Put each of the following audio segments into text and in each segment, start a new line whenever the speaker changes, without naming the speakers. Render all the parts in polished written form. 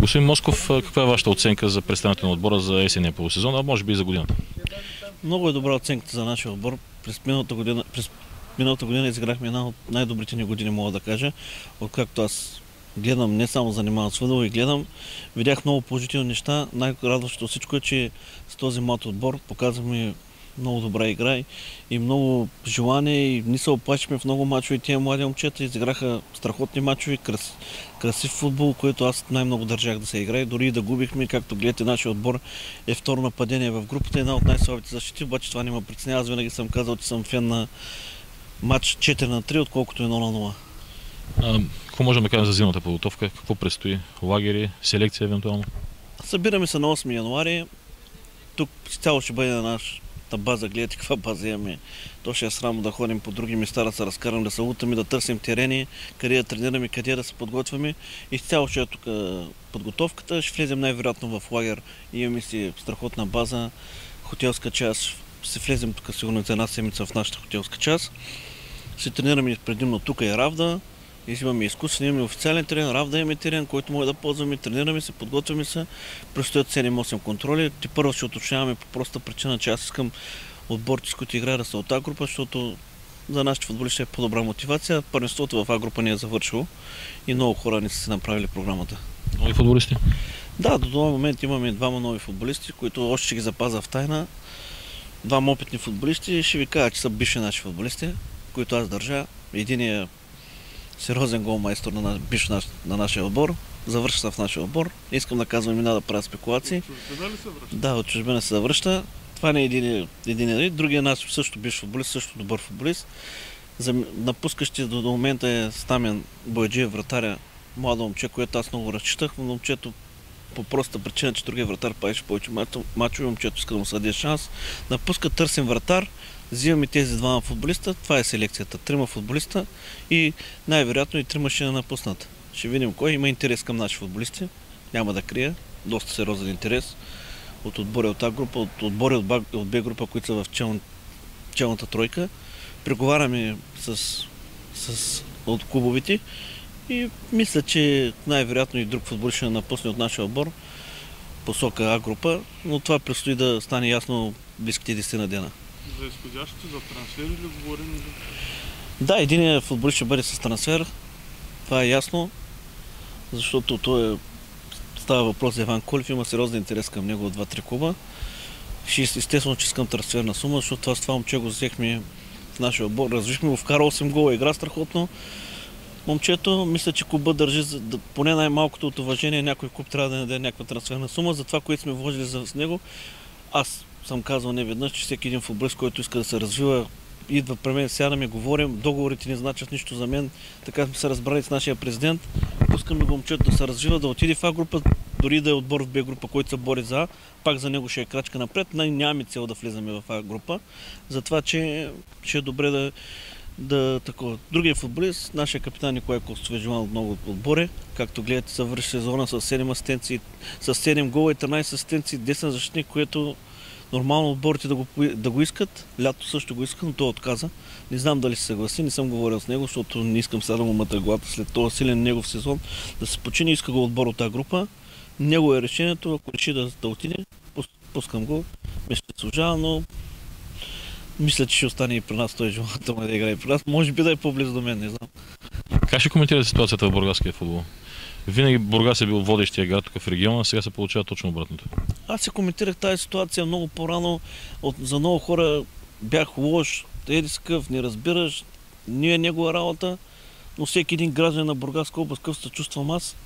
Господин Москов, каква е вашата оценка за представянето на отбора за есенния полусезон, а може би и за годината?
Много е добра оценката за нашия отбор. През миналата година изиграхме една от най-добрите ни години, мога да кажа. Откакто аз гледам, не само занимавам с футбол и гледам, видях много положителни неща. Най-радващото всичко е, че с този млад отбор показваме много добра игра и много желание и ние се оплачихме в много мачове. Тия млади момчета изиграха страхотни мачове, красив футбол, който аз най-много държах да се играе. Дори и да губихме, както гледате, нашия отбор е второ нападение в групата, една от най-слабите защити, обаче това не ме притеснява. Аз винаги съм казал, че съм фен на матч 4-3, отколкото 1-0.
Какво можем да кажем за зимната подготовка? Какво предстои? Лагери, селекция евентуално?
Събираме се на 8 януари. Тук цяло ще бъде на нашата база. Гледайте каква база имаме. То ще е срамо да ходим по други места, да се разкарам, да се лутаме, да търсим терени, къде да тренираме, къде да се подготвяме. И цяло ще е тук подготовката. Ще влезем най-вероятно в лагер. Имаме си страхотна база, хотелска част. Ще влезем тук сигурно за една седмица в нашата хотелска част. Ще тренираме предимно тук и Равда. Имаме изкуствен, имаме официален терен, Равда имаме терен, който може да ползваме, тренираме се, подготвяме се. Предстоят 7-8 контроли. Първо ще уточняваме по проста причина, че аз искам отборите, с които играят, да са от А-група, защото за нашите футболисти е по-добра мотивация. Първенството в А-група не е завършило и много хора не са си направили програмата.
Нови футболисти?
Да, до този момент имаме двама нови футболисти, които още ще ги запазя в тайна. Двама опитни футболисти, ще ви кажа, че са бивши наши футболисти, които аз държа. Единият сериозен голмайстор на нашия отбор, завършва се в нашия отбор. Искам да казвам имена, да правя спекулации.
От чужбина ли се връща?
Да, от чужбина се завръща. Това не е един. Другия наш също бивш футболист, също добър футболист. Напускащи до момента е Стамен Бояджиев, вратаря, младо момче, което аз много разчитах, но момчето по проста причина, че другия вратар правеше повече мачове, момчето иска да му съде шанс. Напуска, търсим вратар, взимаме тези двама футболиста, това е селекцията. Трима футболиста и най-вероятно и трима ще напуснат. Ще видим кой има интерес към наши футболисти. Няма да крия, доста сериозен интерес от отбори от А-група, от отбори от Б-група, които са в челната тройка. Преговаряме от клубовите и мисля, че най-вероятно и друг футболист ще напусне от нашия отбор посока А-група, но това предстои да стане ясно близките 10 на дена.
За изходящите, за трансфери ли говорим?
Да, единият футболист ще бъде с трансфер, това е ясно, защото става въпрос за Иван Колев, има сериозен интерес към него от 2-3 клуба. Естествено, че искам трансферна сума, защото с това момче го взехме в нашия отбор, развихме го, вкара 8 гола, игра страхотно. Момчето, мисля, че клуба държи поне най-малкото от уважение, някой клуб трябва да даде някаква трансферна сума за това, което сме вложили с него. Аз съм казвал неведнъж, че всеки един футболист, който иска да се развива, идва при мен, сядаме, говорим, договорите не значат нищо за мен, така сме се разбрали с нашия президент. Пускаме го момчето да се развива, да отиде в А-група, дори да е отбор в Б-група, който се бори за А, пак за него ще е крачка напред, нямаме цел да влизаме в А-група, затова, че ще е добре да такова. Другия футболист, нашия капитан Николай Костов е желан от много отбори. Както гледате, завърши сезона с 7 асистенции, с 7 гола и 13 асистенции, 10 защитник, което нормално отборите да го искат. Лято също го иска, но той отказа. Не знам дали се съгласи, не съм говорил с него, защото не искам сега да му мътя главата след този силен негов сезон да се почини. Иска го отбор от тази група. Него е решението, ако реши да отиде, пускам го. Ме ще служава, но мисля, че ще остане и при нас, той е желателно да играе при нас. Може би да е по-близо до мен, не знам.
Как ще коментирате ситуацията в бургаския футбол? Винаги Бургас е бил водещия град тук в региона, а сега се получава точно обратното.
Аз се коментирах тази ситуация много по-рано. За много хора бях лош, еди скъв, не разбираш, не е негова работа, но всеки един граждан на Бургаска област, къв се чувствам аз.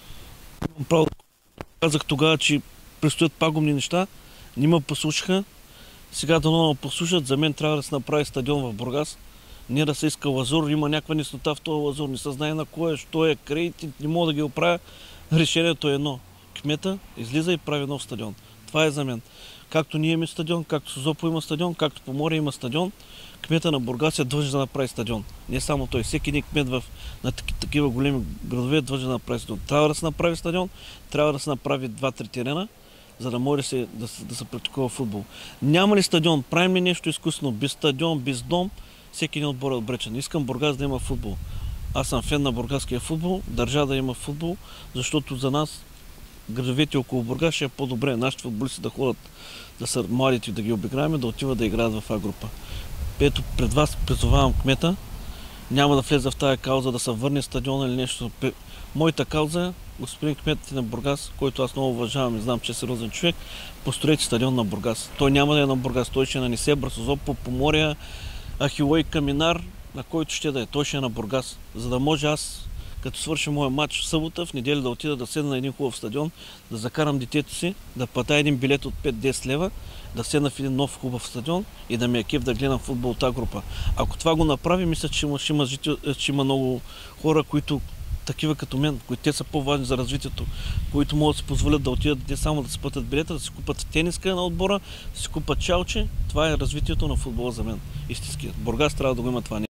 Право казах тогава, че предстоят пагубни неща, не ме послушаха. Сега да ме послушат, за мен трябва да се направи стадион в Бургас. Не да се иска лазур, има някаква неснота в този лазур, не се знае на кой е, що е, кредит, не мога да ги оправя. Решението е едно. Кмета излиза и прави нов стадион. Това е за мен. Както ние имаме стадион, както Созопо има стадион, както Поморие има стадион, кмета на Бургас е длъжен да направи стадион. Не само той, всеки един кмет на такива големи градове е длъжен да направи стадион. Трябва да се направи стадион, трябва да се направи 2-3 терена, за да може да се практикува футбол. Няма ли стадион, правим ли нещо изкуствено, без стадион, без дом, всеки един отбор е обречен. Искам Бургас да има футбол. Аз съм фен на бургаския футбол, държа да има футбол, защото за нас градовете около Бургас ще е по-добре нашите футболисти да ходят, да са младите, да ги обиграем, да отиват да играят в А група. Ето пред вас призовавам кмета, няма да влезе в тази кауза да се върне стадиона или нещо. Моята кауза, господин кмет на Бургас, който аз много уважавам и знам, че е сериозен човек, построете стадион на Бургас. Той няма да е на Бургас, той ще е на Несебър, Созопол, Поморие, Ахилой, Каминар, на който ще да е. Той ще е на Бургас. За да може аз, като свърши моя матч в събота, в неделя да отида да седна на един хубав стадион, да закарам детето си, да платя един билет от 5-10 лева, да седна в един нов хубав стадион и да ми е кеф да гледам футбол от тази група. Ако това го направи, мисля, че ще има много хора, които такива като мен, които те са по-важни за развитието, които могат да си позволят да отидат не само да си платят билета, да си купат тениска на отбора, да си купат чалче. Това е развитието на футбола за мен. Истински. Бургас трябва да го има това.